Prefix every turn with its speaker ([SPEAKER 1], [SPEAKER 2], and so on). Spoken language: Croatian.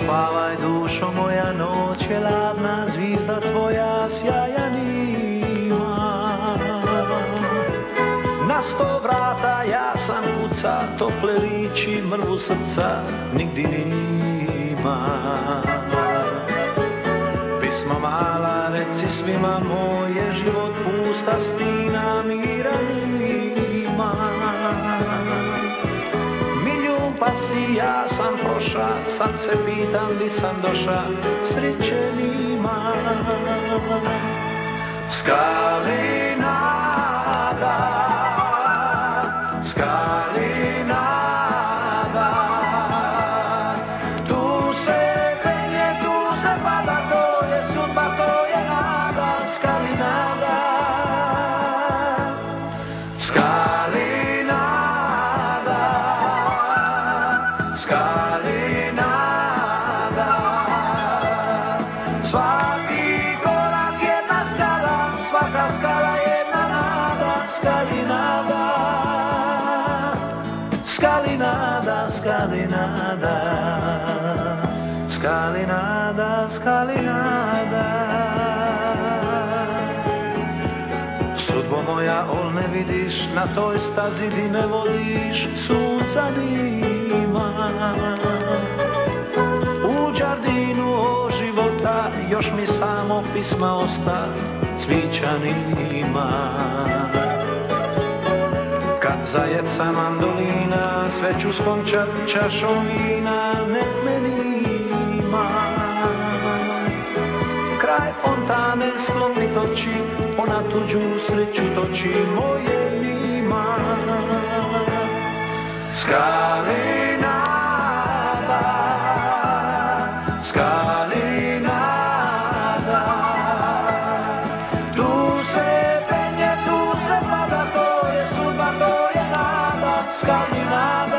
[SPEAKER 1] spavaj dušo moja, noć je ladna, zvizda tvoja sjajan ima. Na 100 vrata ja sam kuca, tople riči, mrvu srca nigdi nima. Pismo mala, reci svima, moj je život pusta stina, mira nima. Milijun pa si ja sam proša, sad se pitam di sam doša, sreće nima. Skali nada, skali nada, tu se penje, tu se pada, to je sudba, to je nada, skali nada, skali nada, skali nada. Svaki korak jedna skala, svaka skala jedna nada, skali nada, skali nada, skali nada, skali nada, skali nada. Sudbo moja, ol ne vidiš, na toj stazi di ne vodiš, sunca nima. U džardinu o života još mi samo pisma osta, cvića nima. Kad zajeca mandolina, sve ću skončat čašom vina, nek me nima. Kraj fontane sklonit oči, ona tuđu sreću toči, moje nima. Skali nada, skali nada, tu se penje, tu se pada, to je sudba, to je nada, skali nada.